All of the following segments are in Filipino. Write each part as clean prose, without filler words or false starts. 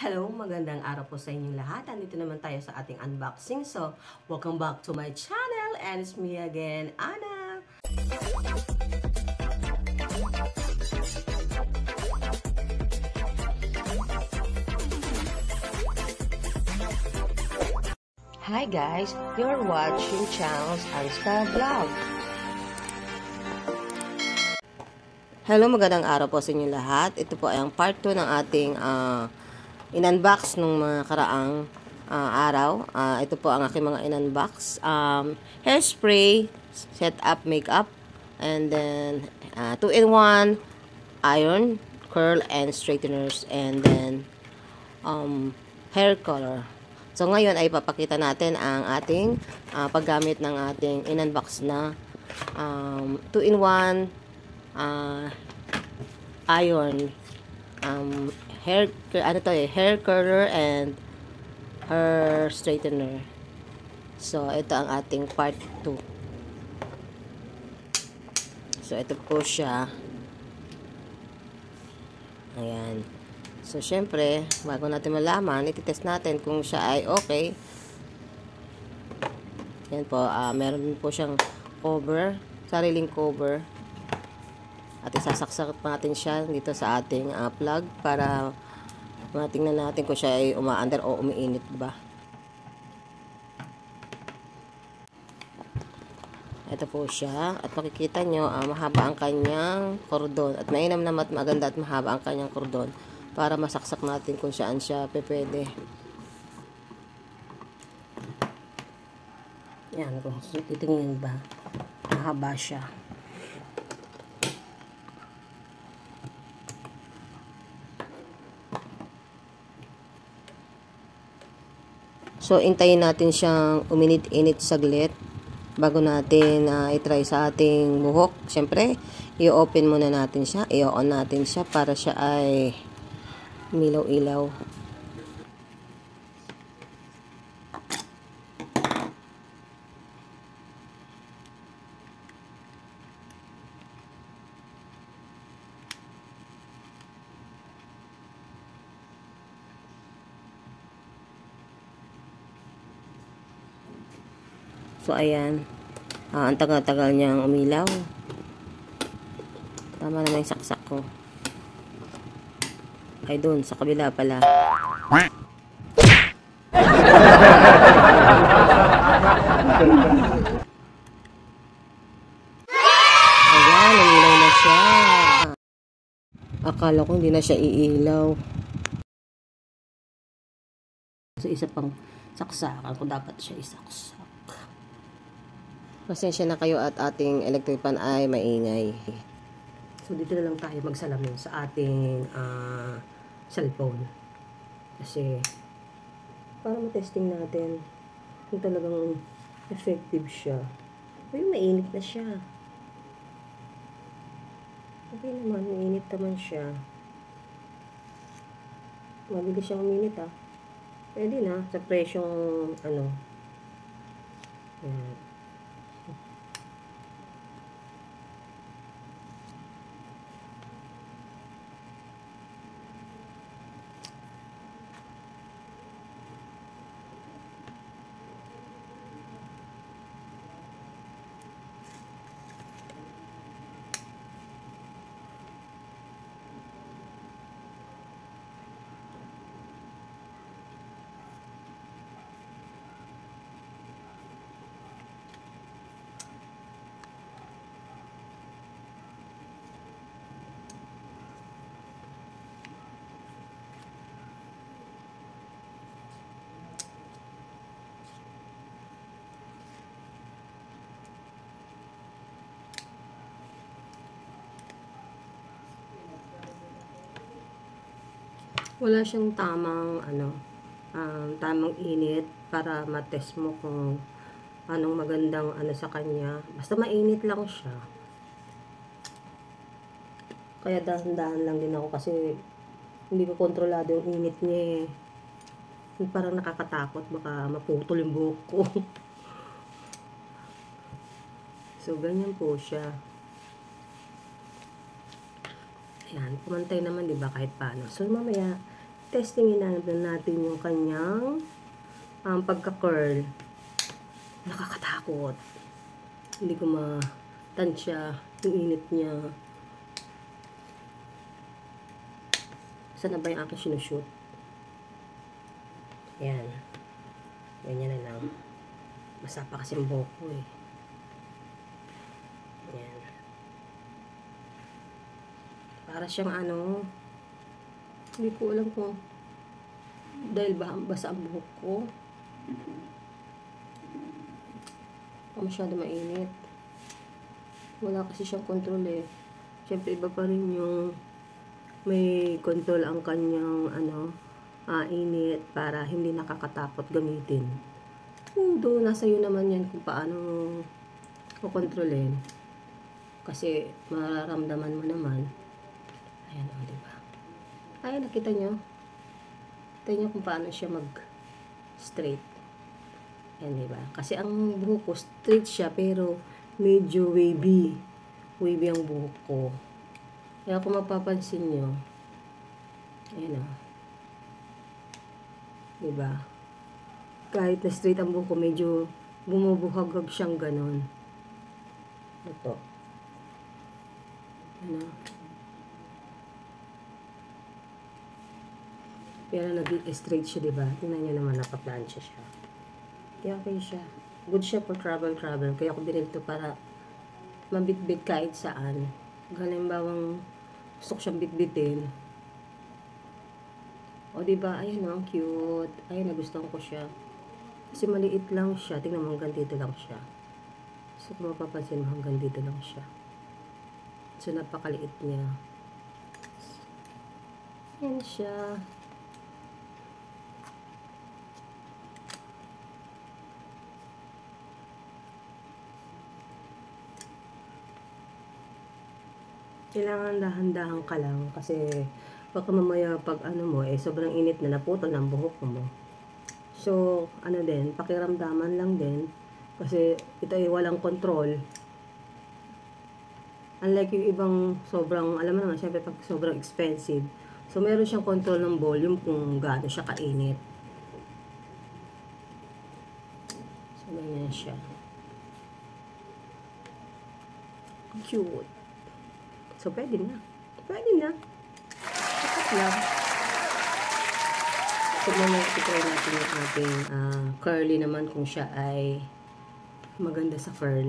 Hello, magandang araw po sa inyong lahat. Andito naman tayo sa ating unboxing. So, welcome back to my channel and it's me again, Anna. Hi guys, you're watching channel's AnStyle vlog. Hello, magandang araw po sa inyong lahat. Ito po ay ang part 2 ng ating in-unbox nung mga karaang araw. Ito po ang aking mga in-unbox. Hairspray, set up makeup, and then 2-in-1 iron, curl, and straighteners, and then hair color. So ngayon ay papakita natin ang ating paggamit ng ating in-unbox na 2-in-1 iron, hair curler and hair straightener. So ito ang ating part 2. So ito po siya. Ayan. So syempre, bago natin malaman, ititest natin kung siya ay okay. Yan po, meron po siyang cover, sariling cover. At isasaksak natin siya dito sa ating plug para matingnan natin kung siya ay umaandar o umiinit ba. Ito po siya. At makikita nyo, mahaba ang kanyang kordon. At mainam na maganda at mahaba ang kanyang kordon para masaksak natin kung saan siya pwede. Yan, kung titingin ba, mahaba siya. So, intayin natin siyang uminit-init saglit bago natin i-try sa ating buhok. Siyempre, i-open muna natin siya, i-on natin siya para siya ay milaw-ilaw. So, ayan. Ang tagal-tagal niyang umilaw. Tama naman yung saksak ko. Ay, doon. Sa kabila pala. Ayan, umilaw na siya. Akala ko hindi na siya iilaw. So, isa pang saksakan ko dapat siya isaksak. Pasensya na kayo at ating electric fan ay maingay. So, dito na lang tayo magsalamin sa ating cellphone. Kasi, para matesting natin kung talagang effective siya. Ay, mainit na siya. Okay naman, mainit naman siya. Mabilis siyang uminit Pwede na, sa presyong Ayan. Wala siyang tamang tamang init para matest mo kung anong magandang sa kanya. Basta mainit lang siya. Kaya dahan-dahan lang din ako kasi hindi ko kontrolado yung init niya Parang nakakatakot, baka maputol yung buhok ko. So, ganyan po siya. Ayan, pumantay naman, 'di ba, kahit paano. So, mamaya testingin natin yung kanyang pagka-curl. Nakakatakot. Hindi ko matansya yung init niya. Saan na ba yung aking sinushoot? Ayan. Ganyan na lang. Masapa kasi yung buhok ko eh. Ayan. Para siyang hindi ko alam kung dahil basa ang buhok ko. Masyado mainit. Wala kasi siyang control eh. Siyempre iba pa rin yung may control ang kanyang init para hindi nakakatakot gamitin. Though nasa iyo naman yan kung paano kukontrolin. Kasi mararamdaman mo naman. Ayan o, diba? Ayan, nakita nyo? Kita nyo kung paano siya mag-straight. Ayan, diba? Kasi ang buhok ko, straight siya, pero medyo wavy. Wavy ang buhok ko. Kaya kung mapapansin nyo, ayan o. Diba? Kahit na straight ang buhok ko, medyo bumubuhagag siyang ganon. Ito. Ano? Pero nag-straight siya, diba? Tingnan nyo naman, nakaplansya siya. Kaya okay siya. Good siya for travel. Kaya ako binili ito para mabitbit kahit saan. Halimbawang gusto ko siyang bitbitin. O, diba? Ayun, ang cute. Ayun, nagustuhan ko siya. Kasi maliit lang siya. Tingnan mo, hanggang dito lang siya. So, kung mapapansin mo, hanggang dito lang siya. So, napakaliit niya. Yan siya. Kailangan dahan-dahan ka lang kasi baka mamaya pag sobrang init na naputol ng buhok mo. So, din, pakiramdaman lang din kasi ito ay walang control. Unlike yung ibang sobrang, alam mo naman, syempre pag sobrang expensive. So, meron siyang control ng volume kung gaano siya kainit. So, ganyan siya. Cute. So, pwede na. Pwede na. Sapat lang. So, muna itry natin yung ating curly naman kung siya ay maganda sa curl.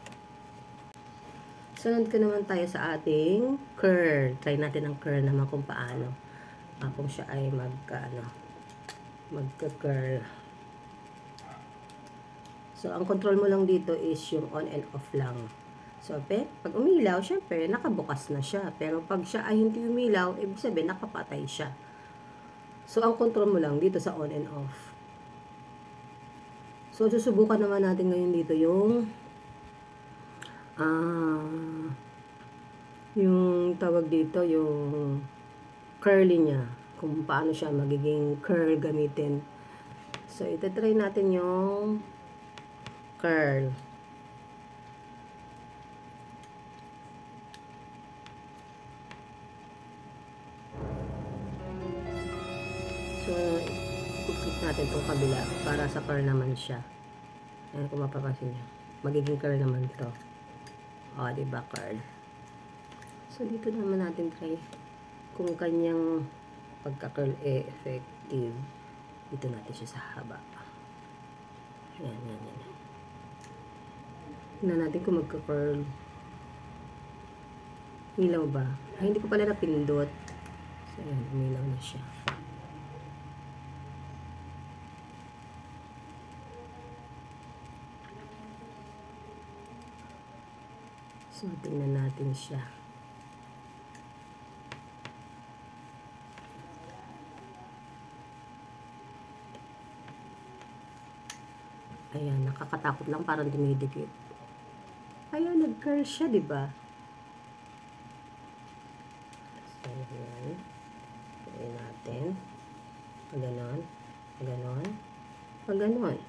Sunod ko naman tayo sa ating curl. Try natin ang curl naman kung paano. Kung siya ay magka-curl. So, ang control mo lang dito is yung on and off lang. So, pag umilaw, syempre, nakabukas na siya. Pero pag siya ay hindi umilaw, ibig sabihin, nakapatay siya. So, ang control mo lang dito sa on and off. So, susubukan naman natin ngayon dito yung tawag dito, yung curly niya. Kung paano siya magiging curl gamitin. So, itatry natin yung curl. So, i-click natin itong kabila para sa curl naman siya. Ayan, kung mapapansin nyo. Magiging curl naman ito. O, diba, curl. So, dito naman natin try kung kanyang pagka-curl effective. Dito natin siya sa haba. Ayan. Tingnan natin kung magka-curl. Umilaw ba? Ay, hindi ko pala napindot. So, ayan, umilaw na siya. So, tingnan natin siya. Ayan, nakakatakot lang, parang dumidikit. Ayan, nag-curl siya, diba? So, ayan. Ayan natin. Pag ganon. Pag ganon. Pag ganon.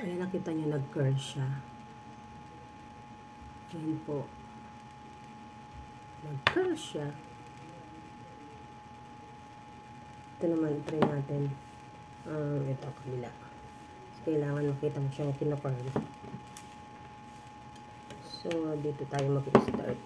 Ayan, nakita nyo, nag-curl siya. Ayan po. Nag-curl siya. Ito naman, try natin. Ito, kabila. Kailangan makita mo siyang kinocurl. So, dito tayo mag-start.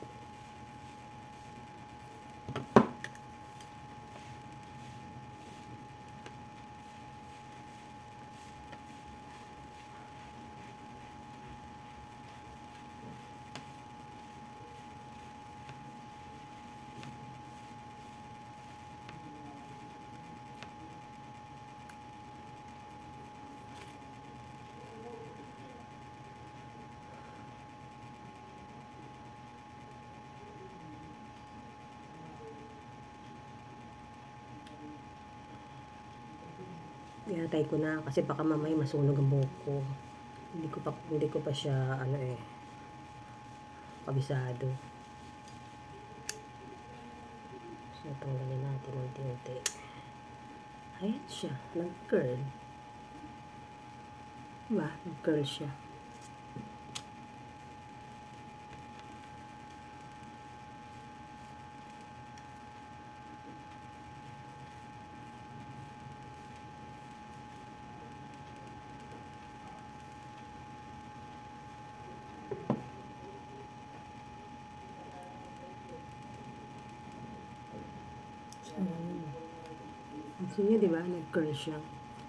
Inatay ko na kasi baka mamaya masunog ang buhok ko. Hindi ko pa siya kabisado. So tanggalin natin unti-unti. Ayan siya, nag-curl. Diba? Nag-curl siya. Gusto niya, diba? Nag-curl siya.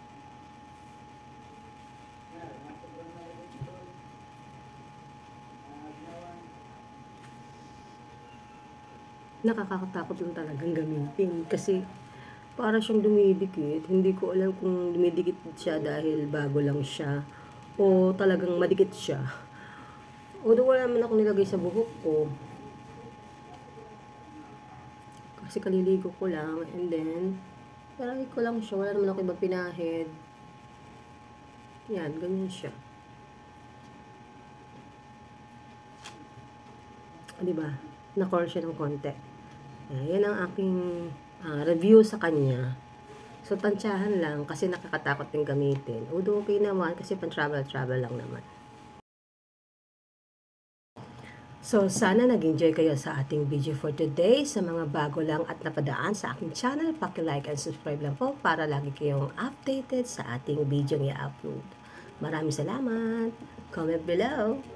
Nakakatakot lang talagang gamitin kasi para siyang dumidikit. Hindi ko alam kung dumidikit siya dahil bago lang siya o talagang madikit siya. Although wala naman ako nilagay sa buhok ko. Kasi kaliligo ko lang and then try ko lang siya. Wala naman ako ibang pinahid. Yan, ganyan siya. Diba? Na-curl siya ng konti. Yan ang aking review sa kanya. So, tansyahan lang kasi nakakatakot din gamitin. Although okay naman kasi pan-travel lang naman. So, sana nag-enjoy kayo sa ating video for today. Sa mga bago lang at napadaan sa aking channel, paki-like and subscribe lang po para lagi kayong updated sa ating video i-upload. Maraming salamat! Comment below!